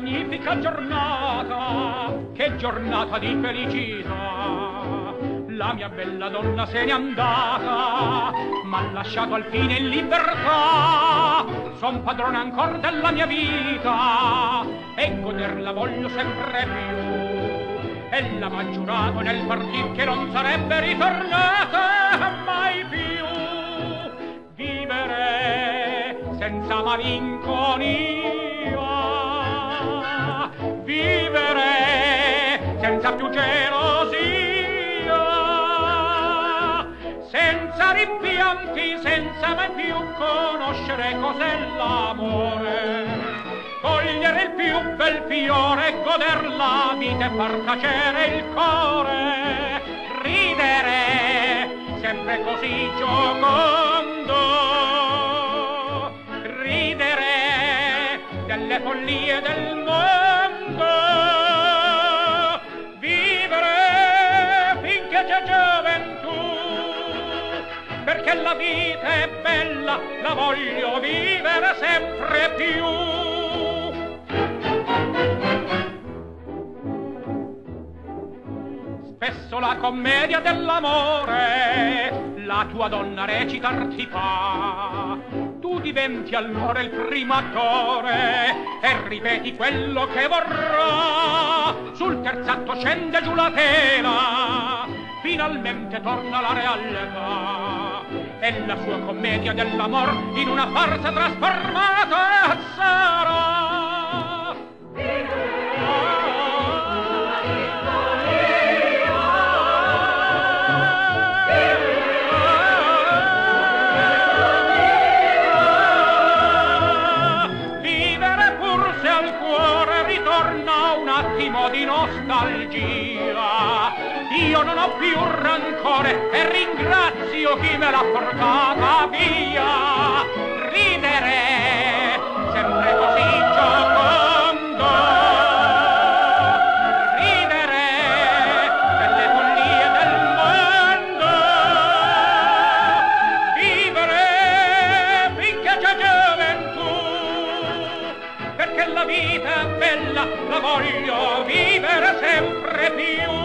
magnifica giornata, che giornata di felicità. La mia bella donna se n'è andata, m'ha lasciato al fine in libertà. Son padrone ancor della mia vita e goderla voglio sempre più. Ella m'ha giurato nel partir che non sarebbe ritornata mai più. Vivere senza malinconia, vivere senza più gelosia, senza rimpianti, senza mai più conoscere cos'è l'amore, cogliere il più bel fiore e goder la vita e far tacere il cuore, ridere sempre così giocondo, ridere delle follie del mondo, vivere finché c'è gioventù, perché la vita è bella, la voglio vivere sempre più. Spesso la commedia dell'amore la tua donna recitar ti fa. Tu diventi allora il primo attore e ripeti quello che vorrà. Sul terzetto scende giù la tela, finalmente torna la realtà. E la sua commedia dell'amor in una farsa trasformata sarà. Di nostalgia, io non ho più rancore e ringrazio chi me l'ha portata via. Ridere sempre così giocondo, ridere delle follie del mondo, vivere finché c'è gioventù, perché la vita è bella, la voglio vivere sempre più.